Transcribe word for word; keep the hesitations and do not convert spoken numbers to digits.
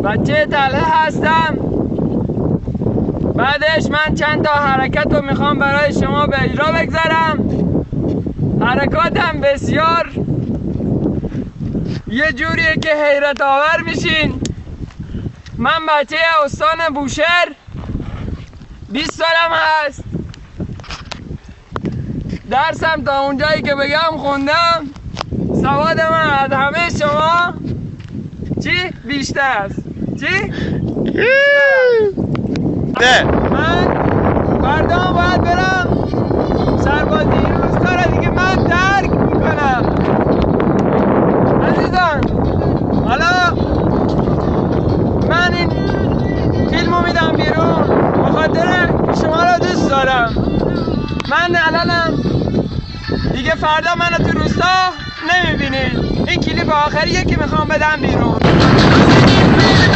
بچه تله هستم. بعدش من چند تا حرکت رو میخوام برای شما به اجرا بگذارم. حرکاتم بسیار یه جوریه که حیرت آور میشین. من بچه استان بوشهر، بیست سالم هست. درسم تا اونجایی که بگم خوندم. سواد من از همه شما چی بیشتر است؟ چی؟ نه من فردا باید برم سربازی. این روزگاه را دیگه من ترک میکنم عزیزان. حالا من این فیلمو میدم بیرون بخاطر شما را دوست دارم. من الانم دیگه فردا منو تو روستا نمیبینید. این کلیپ آخریه که میخوام بدم بیرون.